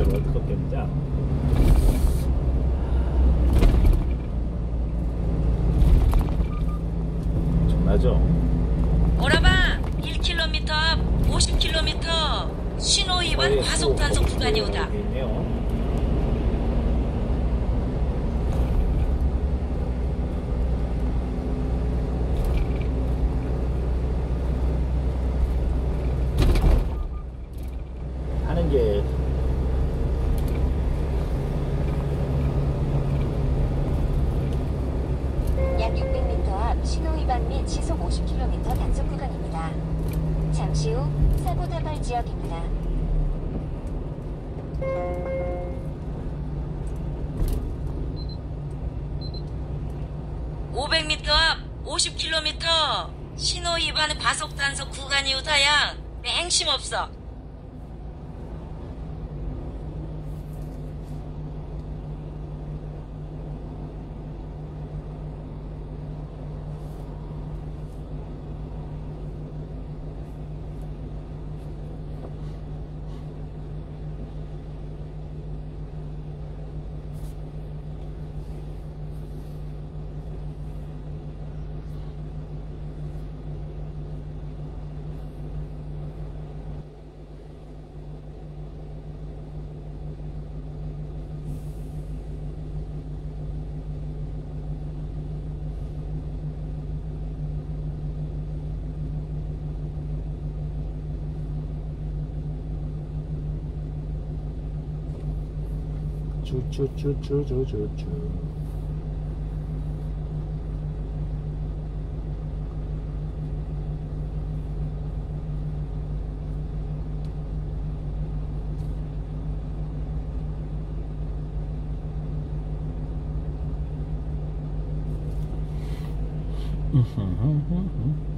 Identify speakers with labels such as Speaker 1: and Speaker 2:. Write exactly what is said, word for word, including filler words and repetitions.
Speaker 1: 이제 월드컵 경기장. 엄청나죠?
Speaker 2: 오라바 일 킬로미터 앞 오십 킬로미터 신호 위반 과속 단속 구간이 오다.
Speaker 1: 여기 있네요. 하는 게
Speaker 3: 약 육백 미터 앞 신호 위반 및 시속 오십 킬로미터 단속 구간입니다. 잠시 후 사고 다발 지역입니다.
Speaker 2: 오백 미터 앞 오십 킬로미터 신호 위반 과속 단속 구간이 오다야. 맹심 없어.
Speaker 1: 쭈쭈쭈쭈쭈쭈쭈. 음, 음, 음, 음.